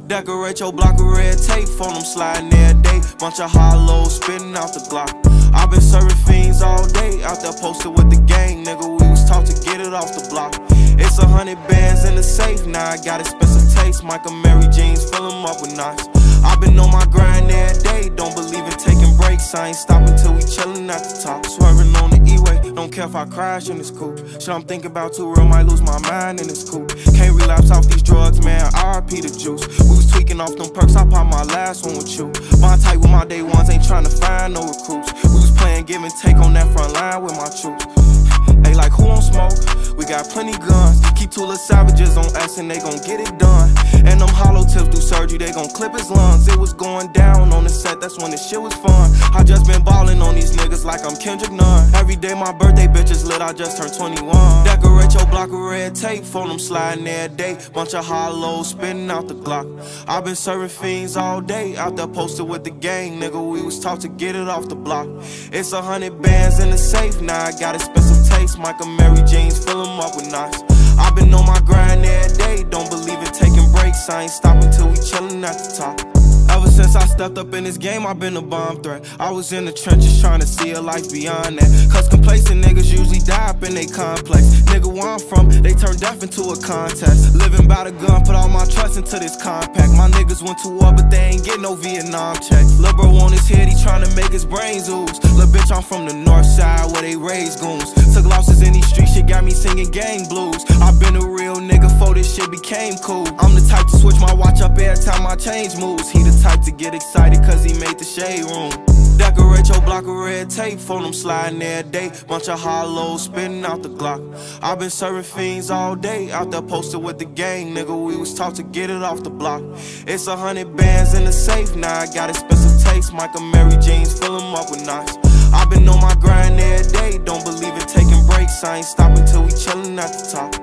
Decorate your block with red tape, phone them sliding every day. Bunch of hollows spitting out the Glock. I been serving fiends all day, out there posted with the gang, nigga. We was taught to get it off the block. It's 100 bands in the safe, now I got expensive taste. Michael Mary jeans, fill them up with knots. I been on my grind every day, don't believe in taking breaks. I ain't stopping till we chillin' at the top. Swerving on the E-way, don't care if I crash in this coupe. Shit I'm thinking about too real, might lose my mind in this coupe. Can't relapse off these drugs, man, RIP the juice. We was tweaking off them perks, I popped my last one with you. Bond tight with my day ones, ain't trying to find no recruits. We was playing give and take on that front line with my troops. Hey, like who on smoke? We got plenty guns. Keep two little savages on us and they gon' get it done. And them hollow tips do surgery, they gon' clip his lungs. It was going down on the set, that's when the shit was fun. I just been ballin' on these niggas like I'm Kendrick Nunn. Every day my birthday bitch is lit, I just turned 21. Decorate your block with red tape, phone them sliding every day. Bunch of hollows spitting out the Glock. I been serving fiends all day, out there posted with the gang, nigga. We was taught to get it off the block. It's 100 bands in the safe, now I got expensive taste. Michael Mary jeans, fill them up with knots. I been on my grind every day, don't believe in taking breaks. I ain't stopping till we chillin' at the top. Ever since I stepped up in this game, I been a bomb threat. I was in the trenches trying to see a life beyond that. Cause complacent niggas usually die up in they complex. Nigga, where I'm from, they turn death into a contest. Living by the gun, put all my trust into this compact. My niggas went to war, but they ain't get no Vietnam checks. Lil' bro on his head, he tryna make his brains ooze. Lil' bitch, I'm from the north side where they raise goons. Took losses in these streets, shit got me singing gang blues. I been a real nigga before this shit became cool. I'm the type to switch my watch up every time my change moves. He the type to get excited cause he made the shade room. Decorate your block with red tape, phone them sliding every day. Bunch of hollows spitting out the Glock. I been serving fiends all day, out there posted with the gang, nigga. We was taught to get it off the block. It's 100 bands in the safe, now I got expensive taste. Michael Mary jeans, fill them up with knots. I been on my grind every day, don't believe in taking breaks. I ain't stopping till we chillin' at the top.